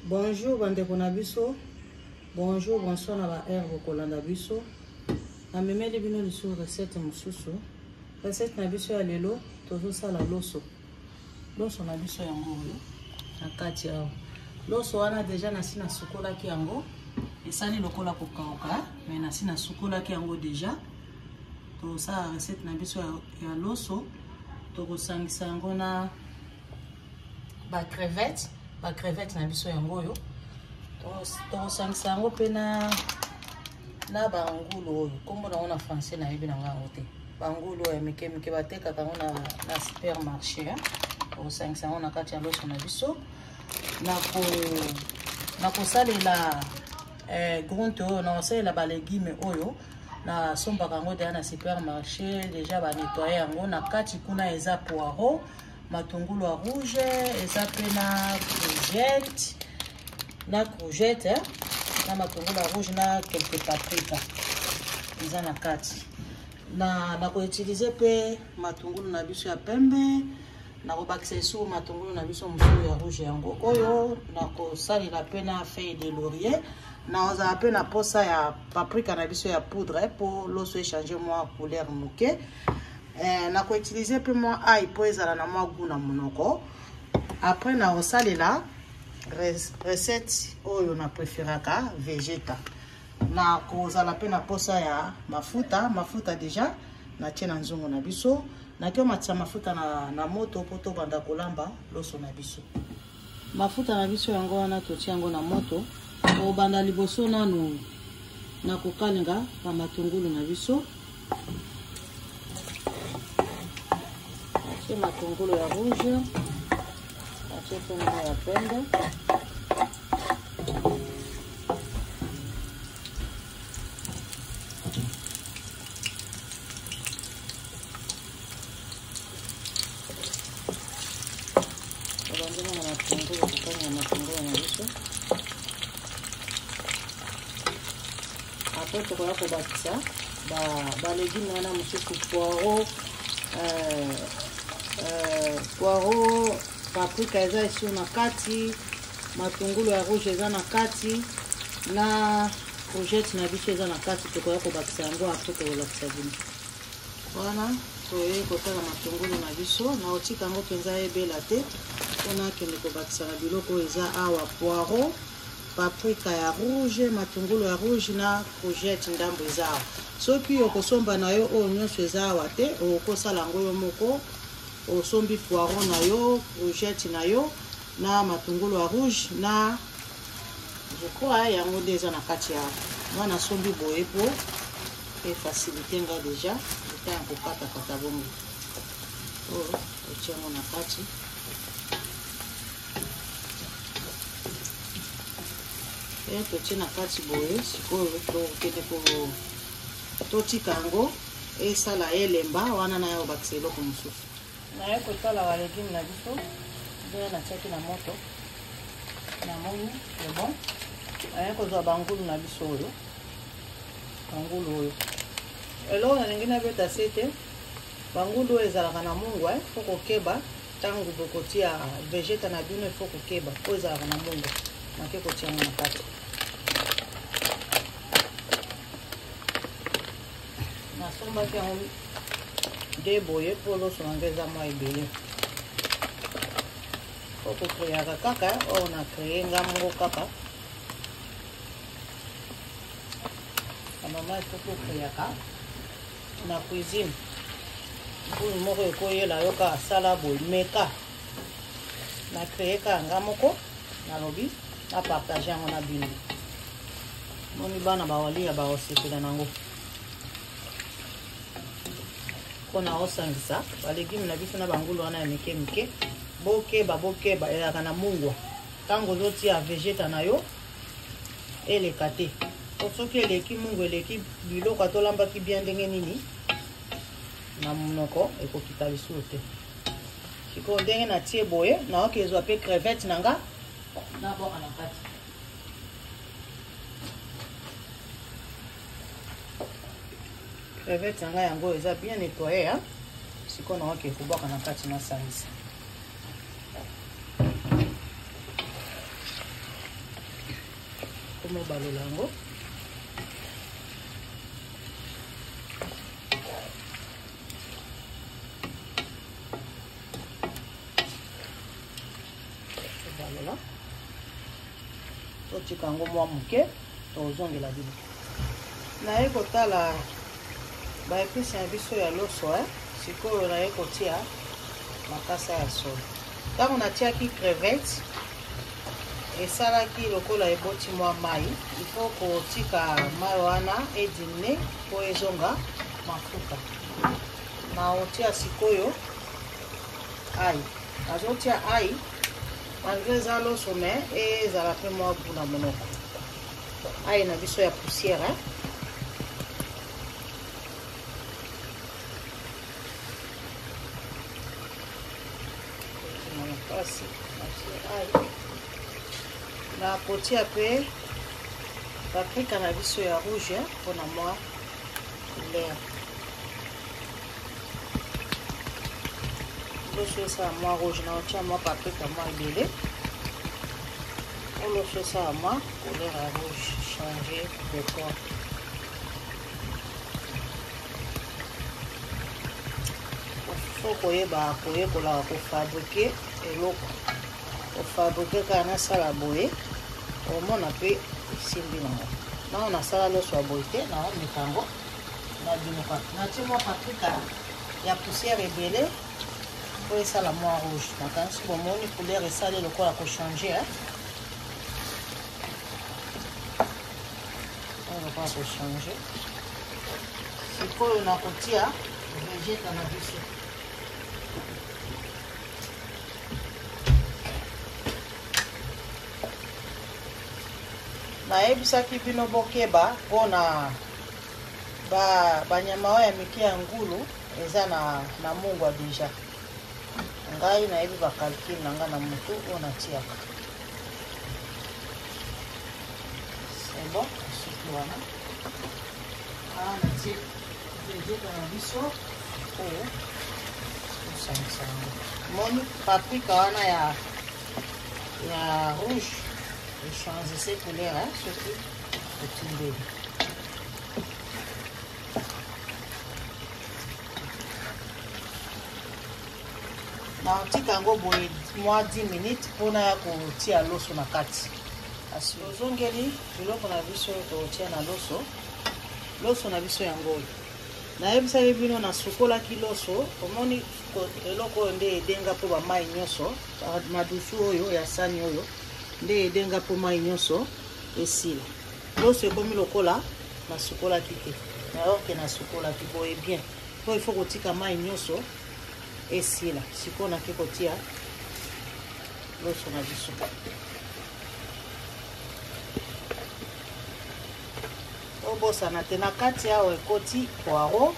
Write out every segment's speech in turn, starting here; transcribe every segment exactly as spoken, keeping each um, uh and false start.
Bonjour bandeko na biso. Bonjour, bonsoir na ba air bokolanda biso. Na memeli bino liso recette mususu. Recette na biso ya lelo tozo sala loso. Loso na biso yango na kati ya. Loso wana deja na sina sukola ki yango. Esali lokola ko kauka, mais na sina sukola ki yango deja. To sa recette na biso ya loso. To sangisa yango na ba crevette. Ba crevette na biso yango yo to sangisa yango pe na na bangulu oyo kombo na ona français na yebi na ngango te bangulu ya mike mike bateka kango na na supermarché to sangisa yango na kati ya loso na biso na ko na ko salela eh grunte oyo na salela ba légumes oyo na somba kango de na supermarché déjà ba nettoyer yango na kati kuna eza poireau matungulu à rouge, et ça peut na courgette, na courgette, hein? Na matungulu à rouge, na quelques paprika. Ils en a quatre. Na na ko utiliser pe matungulu na biso ya pembe, na ko bakse sou matungulu na biso musu ya rouge yango. Oyo na ko sali la pe na feuille de laurier, na oza pe na posa ya paprika na biso ya poudre pour loso échanger moi couleur muke. Eh, na ko utiliser pe moi ail po ezala na mwa goût na monoko. Après na osalela recette oyo na préféraka végéta. Na ko zala pe na posa ya mafuta, mafuta déjà na tie na nzungu na biso, na ke matia mafuta na na moto poto banda kolamba loso na biso. Mafuta na biso yango wana to tie yango na moto, o banda liboso nanu na ko kalinga pa matungulu na biso. Matungulu ya rouge, atie tena ya pembe, obandima na matungulu kukanya matungulu na biso. Après tokoya kobakisa ba ba légumes wana mosusu poireau, euh Euh, poireau, paprika eza ici na kati, matungulu ya rouge eza na kati, na courgette na biso eza na kati. Tokoya kobakisa yango après kolakisa bino. Wana toye kotala matungulu na biso na otika yango penza ebela te mpona kende kobakisa na biloko eza awa poireau, paprika ya rouge, matungulu ya rouge na courgette ndambo eza awa. Soki okosomba na yo oyo nyonso eza awa te, okosala yango yo moko. Osombi poireau na yo, courgette na yo, na matungulu à rouge, na je crois yango déjà na kati ya. Moi na sombi boye po et faciliter nga déjà, j'étais en kokata kata bongo. Oh, otia ngo na kati. Et to tia na kati boye, sikoyo to kende ko to tika ngo et sala elemba wana na yo bakisa eloko mosusu. Na yo kotala wa légumes na biso, nde na tiaki na moto na moni c'est bon. Na yo kozwa bangulu na biso oyo, bangulu oyo eloko nalingi nabeta se te bangulu oyo ezalaka na mungwa, fo kokeba ntango bokotia végéta na bino, fo kokeba po ezalaka na mungwa. Nake kotia yango na kati nasombaki yango de boye pour loso na ngeza mwa ebele. Faut créer kaka on a créé ngamongo kaka. Maman il faut créer kaka na cuisine. Pour moko ekoyela yoka sala boy meka. Na créer ka ngamoko na lobi na partager yango na bino. Moni bana bawali ya baosepela nango. Kona osangisa ba légumes na biso na bangulu wana ya mike mike bokeba bokeba elaka na mungwa tango zotia végéta na yo eleka te. Soki eleki mungwa eleki biloko atolambaki bien ndenge nini na monoko ekokita lisusu te. Siko ndenge na tie boye na okezwa pe crevette nanga na boka na kati. Crevette nanga yango eza bien nettoyé hein. Siko na oke kubaka na kati na sangisa. comme balola yango. Balola. Totika yango mwa muke tozongela bino. Naye kotala ba épices ya biso ya loso eh sikoyo naye kotia makasa ya soya. Ntango natiaki crevette esalaki lokola eboti mwa mai, il faut kotika mai wana edine po ezonga mafuta. Na otia sikoyo ai. Azotia ai malgré eza loso me ezala pe mwa buna monoko. Ai na biso ya poussière eh. Pasi ai na kotia pe paprika na biso ya rouge mpona mwa couleur. Loso esala mwa rouge na otia mwa paprika mwa ebele. Loso esala mwa couleur ya rouge changer décor. Faut koyeba koyekola kofabrike eloko kofabrike kaka nasala boye omona mpe esimbi nango. Nango nasala loso ya boye te naomeka yango nabinuka natie mwa paprika ya poussière ebele po esala mwa rouge. Nakanisi bomoni couleur esali lokola kochange lokola kochange. Sikoyo nakotia vegeta na biso. Nayebisaki bino bokeba mpona banyama oyo ya mike ya ngulu eza na, na mungwa deja. Ngai nayebi bakalkile na nga na motu oyo natiaka. C'est bon, suki wana. Ah, natie vegeta na biso oyo osangisa yango. Moni paprika wana ya, ya rouge changer ces couleurs hein, surtout au timbre. Na otika yango boye mwa dix minutes mpona ya kotia loso na kati. Asi ozongeli biloko na biso totia na loso. Loso na biso yango oyo nayebisaki bino nasukolaki loso. Omoni eloko oyo nde edenga mpo bamai nyonso madusu oyo ya sani oyo nde edenga po mai nyonso esila. Loso ekomi lokola nasukolaki te nayoke nasukolaki boye bien po il faut kotika mai nyonso esila. Sikoyo nake kotia loso na biso. Obosana te na kati awa ekoti poireau,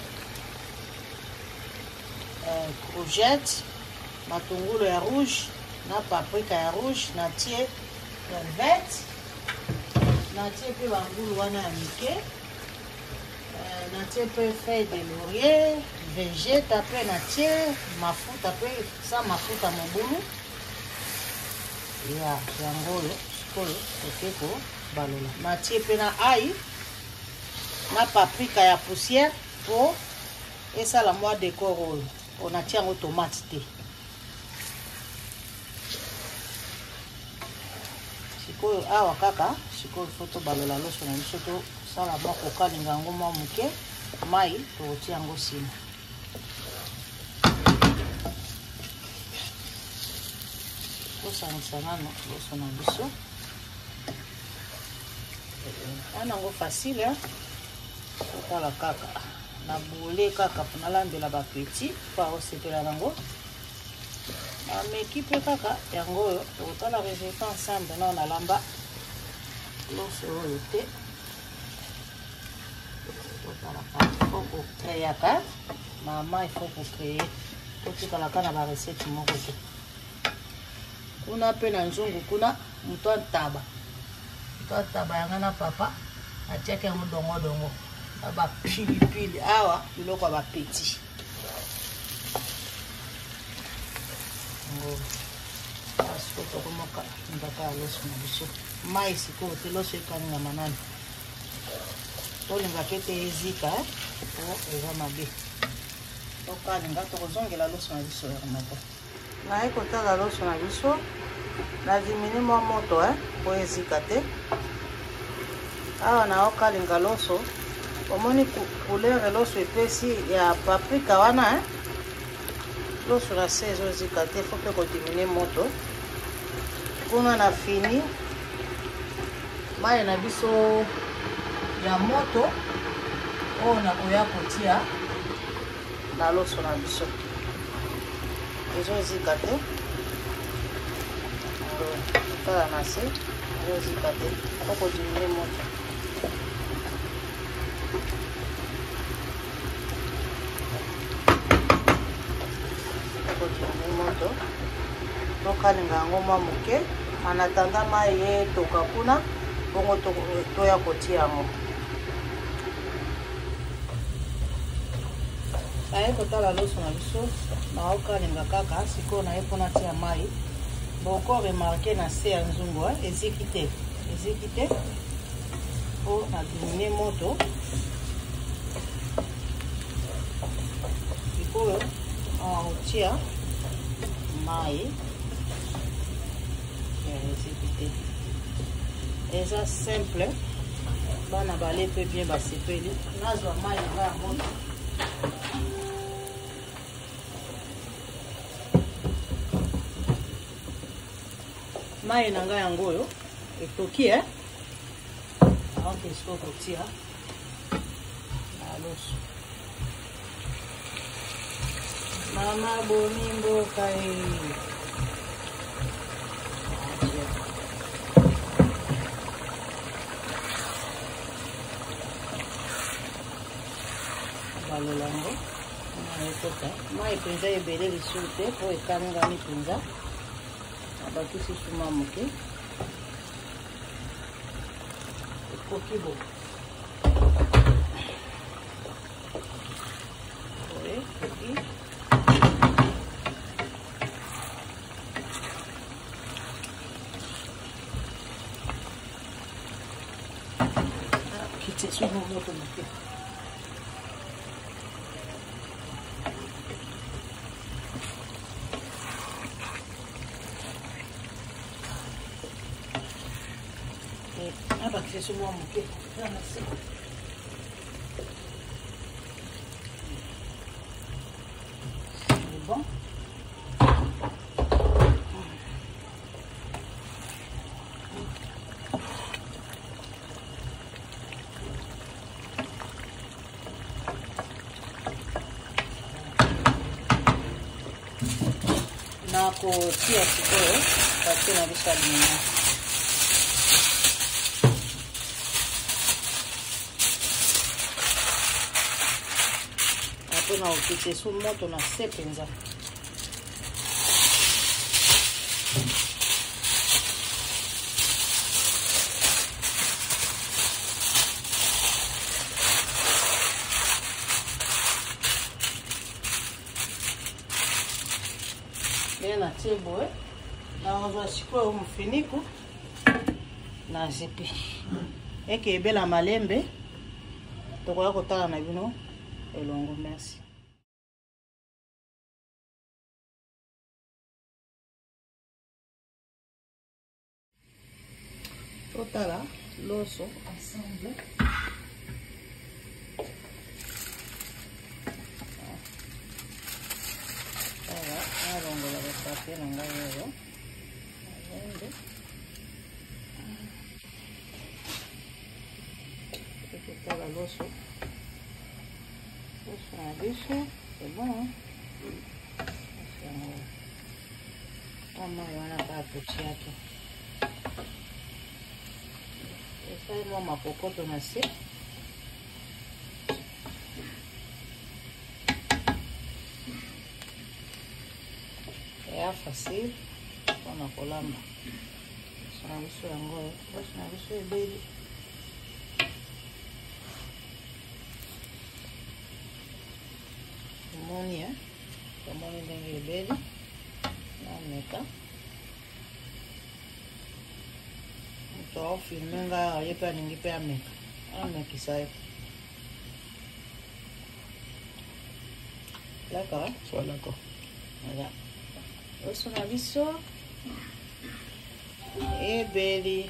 courgette, matungulu ya rouge na paprika ya rouge, natie crevette, natie pe bangulu wana ya mike, natie pe feuille de laurier, vegeta pe natie mafuta pe sa mafuta mobulu ya yango oyo sikoyo toke ko balola. Natie pe na ai na paprika ya poussière po esala mwa décor oyo. Onatia yango tomate te. Sikoyo awa kaka sikoyo foto balola loso na biso to sala mwa kokalinga yango mwa muke mai tokotia yango nsima. Tosangisa nano loso na biso. Ana yango facile hein. Kotala kaka na boule kaka mpona lambela bapeti pa osepela nango. Ameki pe kaka yango oyo tokotala resultat ensemble na onalamba loso oyo te. Tokotala kaka faut kokreaka mama il faut kocreye totikalaka na barecette moko te. Kuna pe na nzungu kuna moto antaba moto antaba yanga na papa atiaki yango dongo dongo ba pilipili awa biloko ba petit ngo tokomoka ndaka ya loso na biso mai sikoyo te loso ekalinga manani tolinga kete ezika po eza mabe tokalinga tokozongela loso na biso ere moko naye kotala loso na biso na dimini mwa moto po ezika te awa na okalinga loso omoni couleur loso epesi ya paprika wana loso na se ezozika te fo mpe kodimine moto kuna na fini mai na biso ya moto oyo nakoya kotia na loso na biso ezozika te tala na se ezozika te fo kodimine moto moto tokalinga yango mwa moke anatanda mai ye toka kuna bongo toya kotia yango naye kotala loso na biso naokalinga kaka sikoyo naye mpona tia mai boko remarke na se ya nzungu eziki te eziki te po nadimine moto sikoyo otia mai eziki te eza simple bana bale mpe bien basepeli nazwa mai nanga ya moto mai nanga yango oyo etoki e aoke siko kotia na loso mama boni mboka e balolango naekota mai mpenza ebele lisusu te po ekamingami mpenza abakisi suma moke ekoki bo oye ekoki kiti suma moto moke abakisi suma moke c'est bon. Nakotia sikoyo patie na biso alimenya apo na okite su moto na se mpenza na tie boye naozwa sikoyo mfiniku na zipi eke ebela malembe tokoya kotala na bino elongo. Merci. Totala loso ensemble. Longola papier nanga yoyo azende totala loso loso na biso c'est bon kama wana kapotia tu esali mwa mapokoto na se ya facile mpona kolamba loso na biso yango loso na biso ebeli tomoni tomoni ndenge ebeli na meka to filmer nga ye pe alingi pe ameka amekisa ye. D'accord. Sois d'accord. Voilà. Loso na biso ebeli.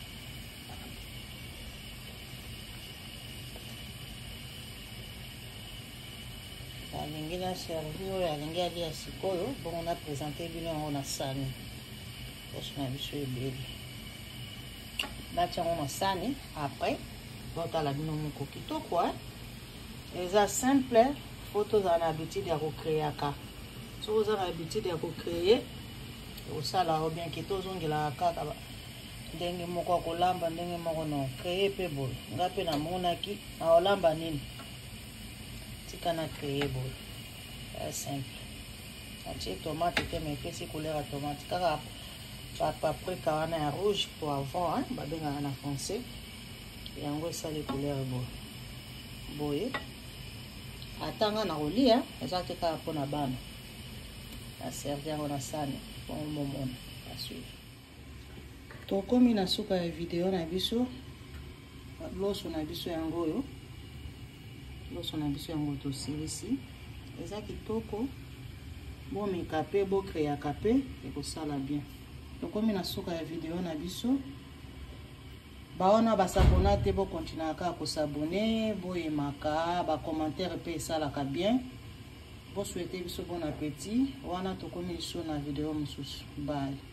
Alingi na servi oyo alingi alia sikoyo bongo na présente bino yango na sani. Loso na biso ebeli. Batia yango na sani après botala bino moko kitoko eza simple. Photos en habitude à recréer ka. Si vous avez l'habitude à recréer, au sala ou bien que tous on la kaka ndenge moko kolamba ndenge moko no créer pe bol. Ngape na monaki na olamba nini. Tika na créer bol. C'est simple. Atie tomate te me pesi couleur à tomate kaka pa paprika wana ya rouge poivron hein ba benga na français. Yango ça les couleurs bol. Boye. Atanga na kolia eza te kaka mpona bana aservi yango na sani po momona asuivi. Tokomi na suka ya video na biso loso na biso yango oyo loso na biso yango tosilisi eza kitoko bomeka pe bokreaka pe ekosala bien. Tokomi na suka ya video na biso baona basabona te bo continuer ka ko s'abonner boyemaka ba commentaire pe esalaka bien bo souhaiter biso bon appétit wana tokomi liso na video mosusu. Bye.